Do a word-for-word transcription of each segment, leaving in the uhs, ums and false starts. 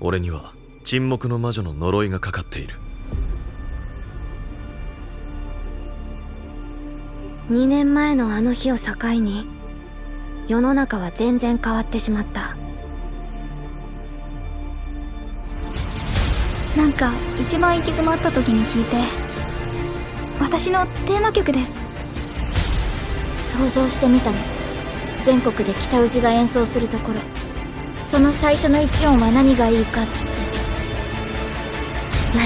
俺には沈黙の魔女の呪いがかかっている。 にねんまえのあの日を境に世の中は全然変わってしまった。 なんか一番行き詰まった時に聞いて、私のテーマ曲です。 想像してみたの。全国で北氏が演奏するところ、その最初の一音は何がいいかって。 何？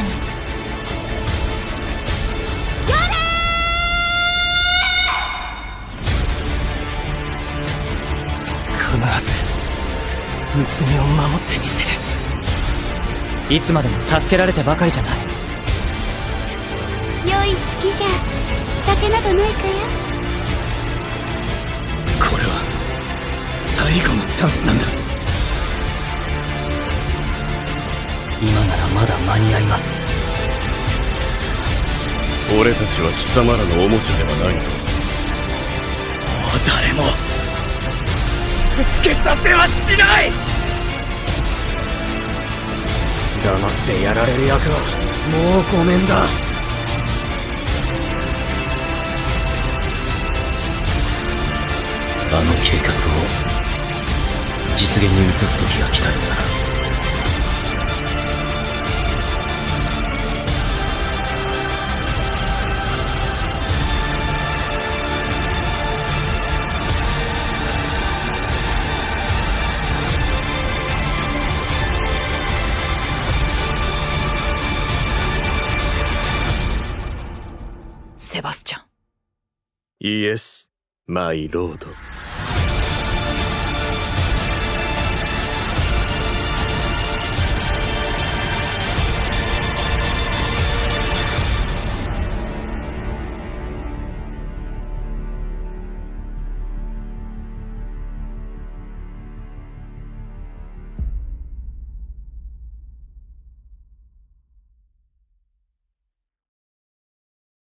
必ず睦美を守ってみせる。いつまでも助けられてばかりじゃない。 良い月じゃ酒などないかや。 これは最後のチャンスなんだ。今ならまだ間に合います。 俺たちは貴様らのおもちゃではないぞ。 もう誰もぶつけさせはしない。黙ってやられる役はもうごめんだ。あの計画を実現に移す時が来たようだな。セバスチャン。 イエス、マイロード。